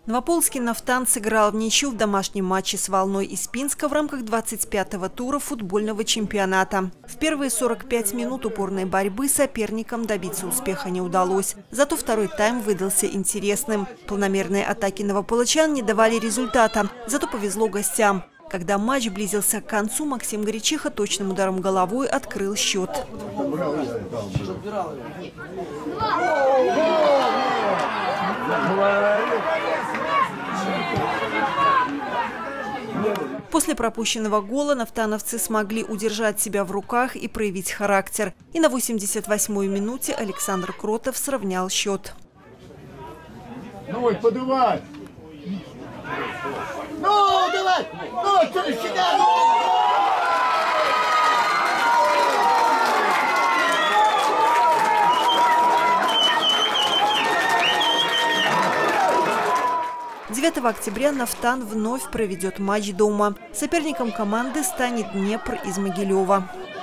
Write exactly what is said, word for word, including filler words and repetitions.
Новополоцкий «Нафтан» сыграл в ничью в домашнем матче с «Волной» из Пинска в рамках двадцать пятого тура футбольного чемпионата. В первые сорок пять минут упорной борьбы соперникам добиться успеха не удалось. Зато второй тайм выдался интересным. Планомерные атаки новополочан не давали результата, зато повезло гостям. Когда матч близился к концу, Максим Гречиха точным ударом головой открыл счет. После пропущенного гола нафтановцы смогли удержать себя в руках и проявить характер. И на восемьдесят восьмой минуте Александр Кротов сравнял счет. Ну, подавай! Ну, давай! Ну, через себя! девятого октября «Нафтан» вновь проведет матч дома. Соперником команды станет Днепр из Могилева.